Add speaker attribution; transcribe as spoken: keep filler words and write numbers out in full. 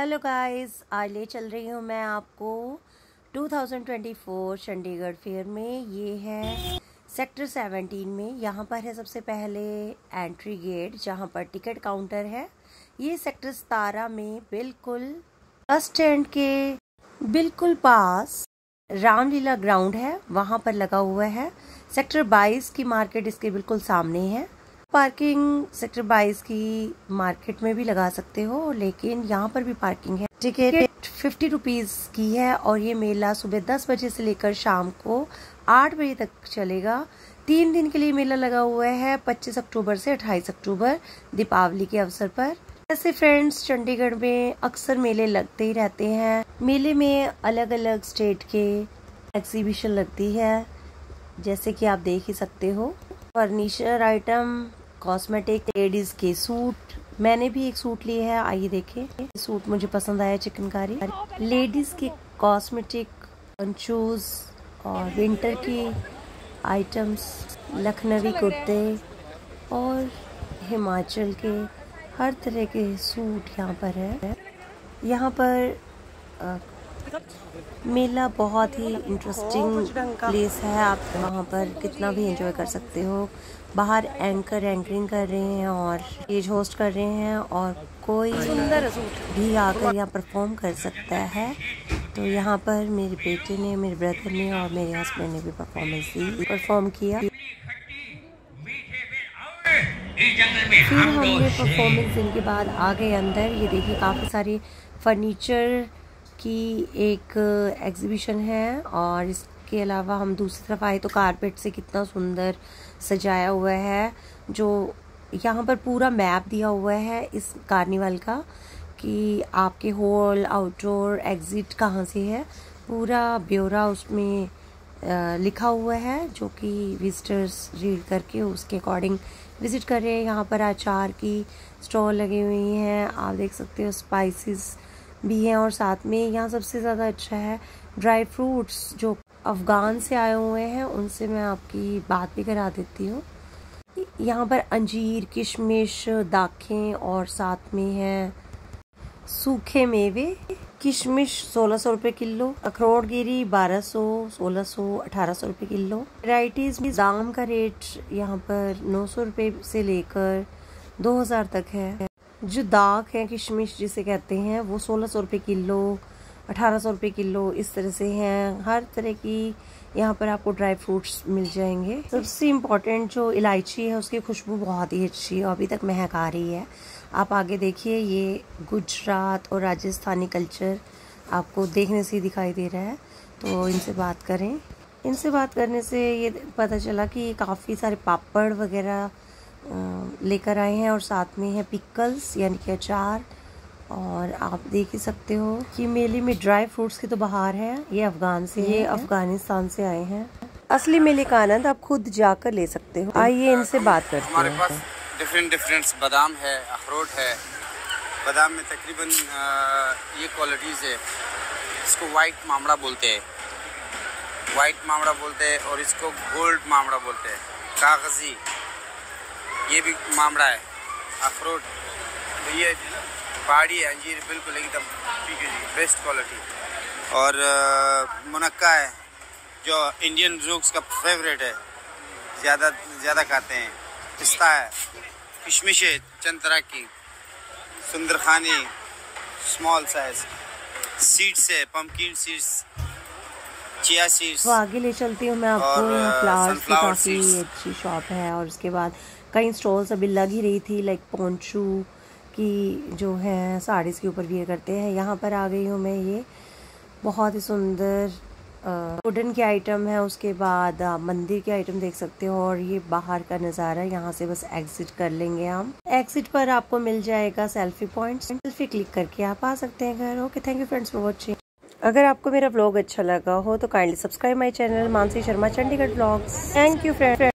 Speaker 1: Hello guys, आज ले चल रही हूँ मैं आपको दो हज़ार चौबीस चंडीगढ़ फेयर में। ये है सेक्टर सत्रह में। यहाँ पर है सबसे पहले एंट्री गेट जहाँ पर टिकट काउंटर है। ये सेक्टर सत्रह में बिल्कुल बस स्टैंड के बिल्कुल पास रामलीला ग्राउंड है, वहाँ पर लगा हुआ है। सेक्टर बाईस की मार्केट इसके बिल्कुल सामने है। पार्किंग सेक्टर बाईस की मार्केट में भी लगा सकते हो, लेकिन यहाँ पर भी पार्किंग है। टिकट फिफ्टी रुपीज की है और ये मेला सुबह दस बजे से लेकर शाम को आठ बजे तक चलेगा। तीन दिन के लिए मेला लगा हुआ है, पच्चीस अक्टूबर से अट्ठाईस अक्टूबर, दीपावली के अवसर पर। ऐसे फ्रेंड्स, चंडीगढ़ में अक्सर मेले लगते ही रहते हैं। मेले में अलग अलग स्टेट के एग्जीबिशन लगती है, जैसे कि आप देख ही सकते हो। फर्नीचर आइटम, कॉस्मेटिक, लेडीज के सूट। मैंने भी एक सूट लिया है, आइए देखें। सूट मुझे पसंद आया, चिकनकारी। लेडीज के कॉस्मेटिक, पंचूज और विंटर की आइटम्स, लखनवी कुर्ते और हिमाचल के हर तरह के सूट यहाँ पर है। यहाँ पर आ, मेला बहुत ही इंटरेस्टिंग प्लेस है। आप वहाँ पर कितना भी एंजॉय कर सकते हो। बाहर एंकर एंकरिंग कर रहे हैं और स्टेज होस्ट कर रहे हैं, और कोई सुंदर भी आकर यहाँ परफॉर्म कर सकता है। तो यहाँ पर मेरे बेटे ने, मेरे ब्रदर ने और मेरे हस्बैंड ने भी परफॉर्मेंस दी, परफॉर्म किया। फिर हमने परफॉर्मेंस देने के बाद आ गए अंदर। ये देखिए, काफ़ी सारी फर्नीचर की एक एग्जीबिशन है, और इसके अलावा हम दूसरी तरफ आए तो कारपेट से कितना सुंदर सजाया हुआ है। जो यहाँ पर पूरा मैप दिया हुआ है इस कार्निवल का, कि आपके हॉल, आउटडोर, एग्जिट कहाँ से है, पूरा ब्यौरा उसमें आ, लिखा हुआ है, जो कि विजिटर्स रीड करके उसके अकॉर्डिंग विजिट कर रहे हैं। यहाँ पर अचार की स्टॉल लगी हुई हैं, आप देख सकते हो। स्पाइसेस भी हैं, और साथ में यहाँ सबसे ज़्यादा अच्छा है ड्राई फ्रूट्स जो अफ़गान से आए हुए हैं, उनसे मैं आपकी बात भी करा देती हूँ। यहाँ पर अंजीर, किशमिश, दाखें और साथ में है सूखे मेवे। किशमिश सोलह सौ रुपये किलो, अखरोट गिरी बारह सौ, सोलह सौ, अठारह सौ रुपये किलो। वैराइटीज़ में दाम का रेट यहाँ पर नौ सौ रुपये से लेकर दो हज़ार तक है। जो दाख है, किशमिश जिसे कहते हैं, वो सोलह सौ रुपये किलो, अठारह सौ रुपये किलो, इस तरह से हैं। हर तरह की यहाँ पर आपको ड्राई फ्रूट्स मिल जाएंगे। सबसे इम्पोर्टेंट जो इलायची है, उसकी खुशबू बहुत ही अच्छी है, अभी तक महक आ रही है। आप आगे देखिए, ये गुजरात और राजस्थानी कल्चर आपको देखने से दिखाई दे रहा है। तो इनसे बात करें। इनसे बात करने से ये पता चला कि काफ़ी सारे पापड़ वगैरह लेकर आए हैं, और साथ में है पिकल्स यानी कि अचार। और आप देख ही सकते हो कि मेले में ड्राई फ्रूट्स की तो बहार है। ये अफगान से, ये अफगानिस्तान से आए हैं। असली मेले का आनंद आप खुद जाकर ले सकते हो। आइए इनसे बात करते हैं।
Speaker 2: हमारे पास डिफरेंट डिफरेंट बादाम है, अखरोट है। बादाम में तकरीबन ये क्वालिटीज़ है। इसको वाइट मामड़ा बोलते हैं, वाइट मामड़ा बोलते हैं, और इसको गोल्ड मामड़ा बोलते हैं। कागजी ये भी मामड़ा है। अखरोट तो ये पहाड़ी है, अंजीर बिल्कुल एकदम बेस्ट क्वालिटी। और मुनक्का है, जो इंडियन लोग का फेवरेट है, ज़्यादा ज़्यादा खाते हैं। पिस्ता है, किशमिश है, चंद तरह की, सुंदरखानी स्मॉल साइज, सीड्स है, पम्पकिन सीड्स, चिया सीड्स।
Speaker 1: तो आगे ले चलती हूँ मैं आपको। फ्लावर्स की काफ़ी अच्छी शॉप है, और उसके बाद कई स्टॉल्स अभी लग ही रही थी, लाइक पोंचू की जो है साड़ीज़ के ऊपर वियर करते हैं। यहाँ पर आ गई हूँ मैं। ये बहुत ही सुंदर वुडन के आइटम है। उसके बाद आ, मंदिर के आइटम देख सकते हो, और ये बाहर का नज़ारा। यहाँ से बस एग्जिट कर लेंगे हम। एग्जिट पर आपको मिल जाएगा सेल्फी पॉइंट, सेल्फी क्लिक करके आप आ सकते हैं घर। Okay, thank you friends for watching. अगर आपको मेरा व्लॉग अच्छा लगा हो तो kindly subscribe my channel Mansi Sharma Chandigarh vlogs. Thank you friends.